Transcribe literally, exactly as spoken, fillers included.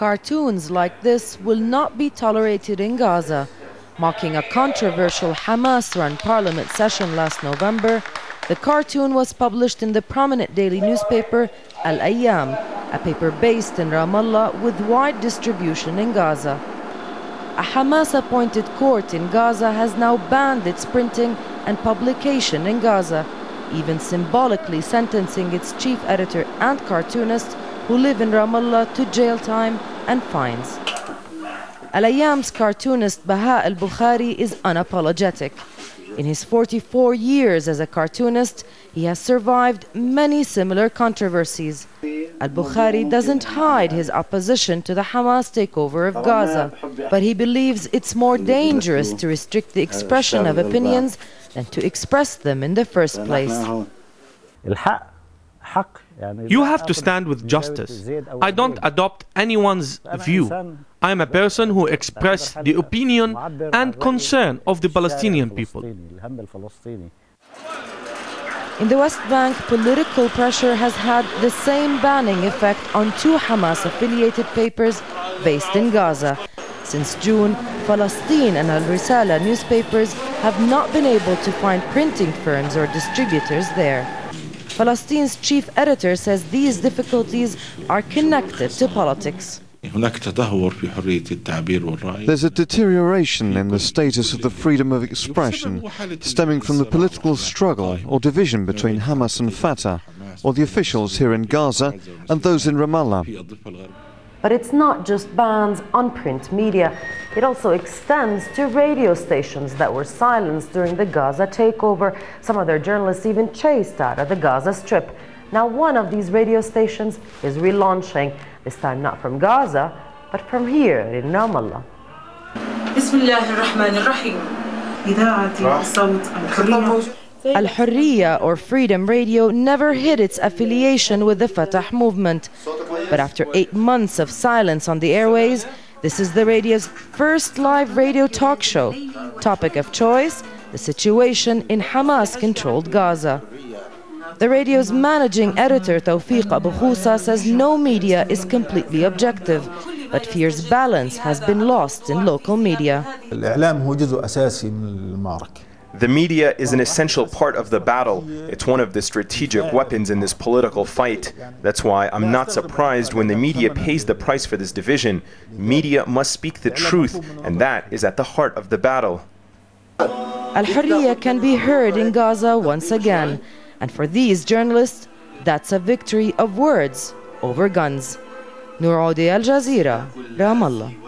Cartoons like this will not be tolerated in Gaza. Mocking a controversial Hamas-run parliament session last November, the cartoon was published in the prominent daily newspaper Al Ayyam, a paper based in Ramallah with wide distribution in Gaza. A Hamas-appointed court in Gaza has now banned its printing and publication in Gaza, even symbolically sentencing its chief editor and cartoonist who live in Ramallah to jail time and fines. Al Ayyam's cartoonist Baha al-Bukhari is unapologetic. In his forty-four years as a cartoonist, he has survived many similar controversies. Al-Bukhari doesn't hide his opposition to the Hamas takeover of Gaza, but he believes it's more dangerous to restrict the expression of opinions than to express them in the first place. You have to stand with justice. I don't adopt anyone's view. I am a person who expresses the opinion and concern of the Palestinian people. In the West Bank, political pressure has had the same banning effect on two Hamas-affiliated papers based in Gaza. Since June, Palestine and Al-Risala newspapers have not been able to find printing firms or distributors there. Palestine's chief editor says these difficulties are connected to politics. There's a deterioration in the status of the freedom of expression stemming from the political struggle or division between Hamas and Fatah, or the officials here in Gaza and those in Ramallah. But it's not just bans on print media. It also extends to radio stations that were silenced during the Gaza takeover. Some of their journalists even chased out of the Gaza Strip. Now one of these radio stations is relaunching, this time not from Gaza, but from here in Ramallah. Al-Hurriya, or Freedom Radio, never hid its affiliation with the Fatah movement. But after eight months of silence on the airways, this is the radio's first live radio talk show. Topic of choice: the situation in Hamas-controlled Gaza. The radio's managing editor, Tawfiq Abu Khousa, says no media is completely objective, but fears balance has been lost in local media. The media is an essential part of the battle. It's one of the strategic weapons in this political fight. That's why I'm not surprised when the media pays the price for this division. Media must speak the truth, and that is at the heart of the battle. Al-Hurriya can be heard in Gaza once again. And for these journalists, that's a victory of words over guns. Noor Audi, Al Jazeera, Ramallah.